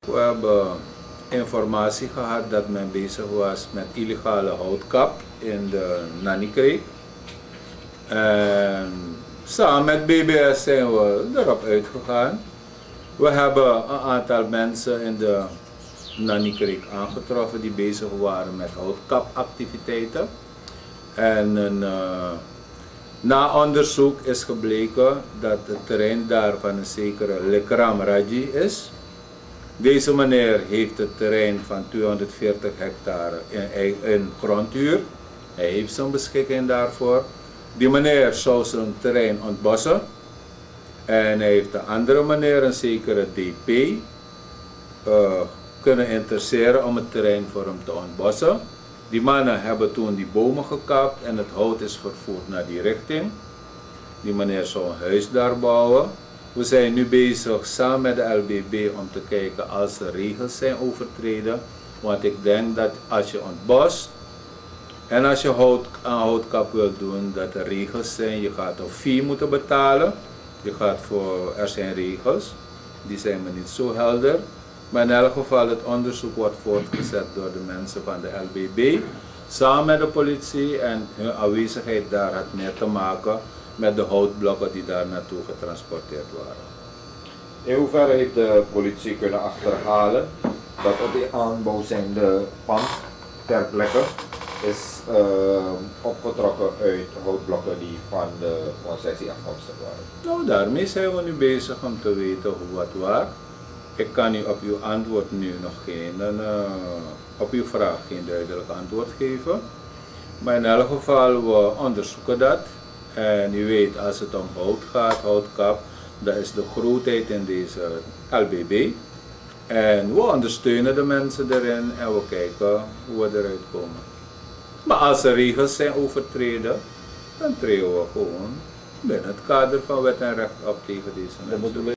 We hebben informatie gehad dat men bezig was met illegale houtkap in de Nanniekreek. En samen met BBS zijn we erop uitgegaan. We hebben een aantal mensen in de Nanniekreek aangetroffen die bezig waren met houtkapactiviteiten. En na onderzoek is gebleken dat het terrein daar van een zekere Lekram Raji is. Deze meneer heeft het terrein van 240 hectare in grondhuur. Hij heeft zijn beschikking daarvoor. Die meneer zou zijn terrein ontbossen. En hij heeft de andere meneer, een zekere DP, kunnen interesseren om het terrein voor hem te ontbossen. Die mannen hebben toen die bomen gekapt en het hout is vervoerd naar die richting. Die meneer zou een huis daar bouwen. We zijn nu bezig samen met de LBB om te kijken als er regels zijn overtreden. Want ik denk dat als je ontbost en als je houtkap wilt doen, dat er regels zijn. Je gaat een fee moeten betalen. Er zijn regels, die zijn me niet zo helder. Maar in elk geval, het onderzoek wordt voortgezet door de mensen van de LBB. Samen met de politie, en hun aanwezigheid daar had meer te maken met de houtblokken die daar naartoe getransporteerd waren. In hoeverre heeft de politie kunnen achterhalen dat op die aanbouw zijnde pand ter plekke is opgetrokken uit houtblokken die van de concessie afkomstig waren? Nou, daarmee zijn we nu bezig om te weten hoe wat waar. Ik kan u op uw antwoord nu nog op uw vraag geen duidelijk antwoord geven. Maar in elk geval, we onderzoeken dat. En u weet, als het om hout gaat, houtkap, dat is de grootheid in deze LBB. En we ondersteunen de mensen erin en we kijken hoe we eruit komen. Maar als er regels zijn overtreden, dan treden we gewoon binnen het kader van wet en recht op tegen deze mensen.